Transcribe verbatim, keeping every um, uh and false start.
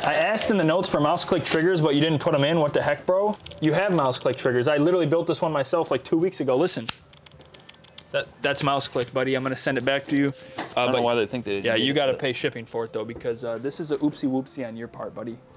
I asked in the notes for mouse click triggers, but you didn't put them in. What the heck, bro? You have mouse click triggers. I literally built this one myself like two weeks ago. Listen. That, that's mouse click, buddy. I'm gonna send it back to you. Uh, I don't but know why they think they didn't. Yeah, you gotta it. pay shipping for it though, because uh, this is a oopsie whoopsie on your part, buddy.